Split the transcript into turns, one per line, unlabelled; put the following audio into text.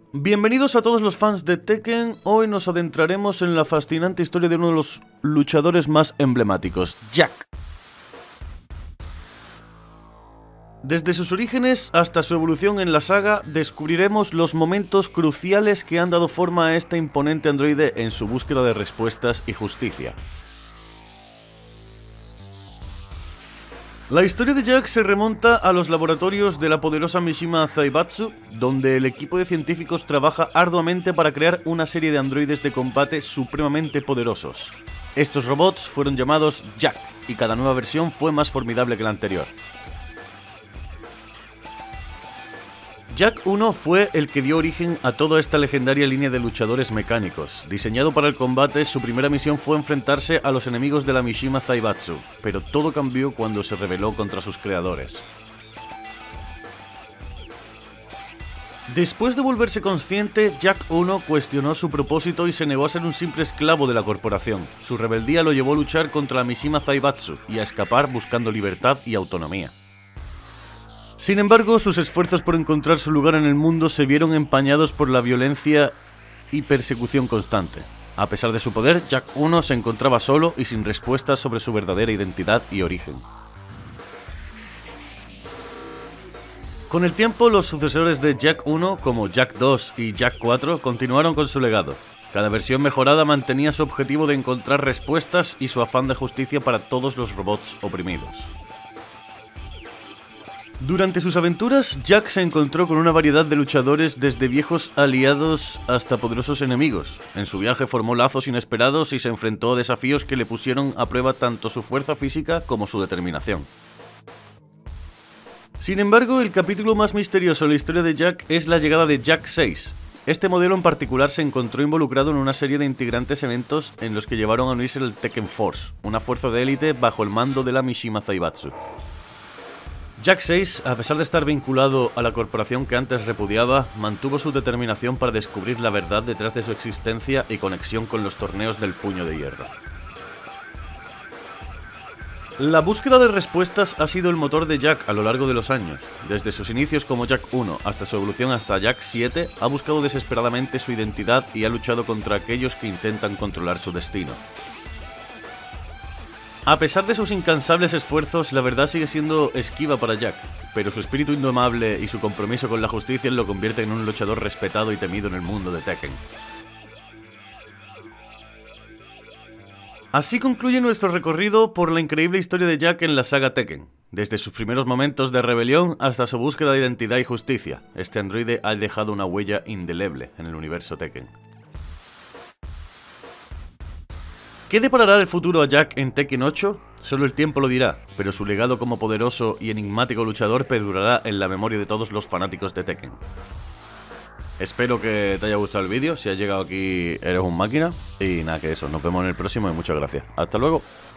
Bienvenidos a todos los fans de Tekken. Hoy nos adentraremos en la fascinante historia de uno de los luchadores más emblemáticos, Jack. Desde sus orígenes hasta su evolución en la saga, descubriremos los momentos cruciales que han dado forma a este imponente androide en su búsqueda de respuestas y justicia. La historia de Jack se remonta a los laboratorios de la poderosa Mishima Zaibatsu, donde el equipo de científicos trabaja arduamente para crear una serie de androides de combate supremamente poderosos. Estos robots fueron llamados Jack, y cada nueva versión fue más formidable que la anterior. Jack 1 fue el que dio origen a toda esta legendaria línea de luchadores mecánicos. Diseñado para el combate, su primera misión fue enfrentarse a los enemigos de la Mishima Zaibatsu, pero todo cambió cuando se rebeló contra sus creadores. Después de volverse consciente, Jack 1 cuestionó su propósito y se negó a ser un simple esclavo de la corporación. Su rebeldía lo llevó a luchar contra la Mishima Zaibatsu y a escapar buscando libertad y autonomía. Sin embargo, sus esfuerzos por encontrar su lugar en el mundo se vieron empañados por la violencia y persecución constante. A pesar de su poder, Jack 1 se encontraba solo y sin respuestas sobre su verdadera identidad y origen. Con el tiempo, los sucesores de Jack 1, como Jack 2 y Jack 4, continuaron con su legado. Cada versión mejorada mantenía su objetivo de encontrar respuestas y su afán de justicia para todos los robots oprimidos. Durante sus aventuras, Jack se encontró con una variedad de luchadores, desde viejos aliados hasta poderosos enemigos. En su viaje formó lazos inesperados y se enfrentó a desafíos que le pusieron a prueba tanto su fuerza física como su determinación. Sin embargo, el capítulo más misterioso de la historia de Jack es la llegada de Jack 6. Este modelo en particular se encontró involucrado en una serie de intrigantes eventos en los que llevaron a unirse el Tekken Force, una fuerza de élite bajo el mando de la Mishima Zaibatsu. Jack 6, a pesar de estar vinculado a la corporación que antes repudiaba, mantuvo su determinación para descubrir la verdad detrás de su existencia y conexión con los torneos del Puño de Hierro. La búsqueda de respuestas ha sido el motor de Jack a lo largo de los años. Desde sus inicios como Jack 1 hasta su evolución hasta Jack 7, ha buscado desesperadamente su identidad y ha luchado contra aquellos que intentan controlar su destino. A pesar de sus incansables esfuerzos, la verdad sigue siendo esquiva para Jack, pero su espíritu indomable y su compromiso con la justicia lo convierten en un luchador respetado y temido en el mundo de Tekken. Así concluye nuestro recorrido por la increíble historia de Jack en la saga Tekken. Desde sus primeros momentos de rebelión hasta su búsqueda de identidad y justicia, este androide ha dejado una huella indeleble en el universo Tekken. ¿Qué deparará el futuro a Jack en Tekken 8? Solo el tiempo lo dirá, pero su legado como poderoso y enigmático luchador perdurará en la memoria de todos los fanáticos de Tekken. Espero que te haya gustado el vídeo, si has llegado aquí eres un máquina, y nada que eso, nos vemos en el próximo y muchas gracias. ¡Hasta luego!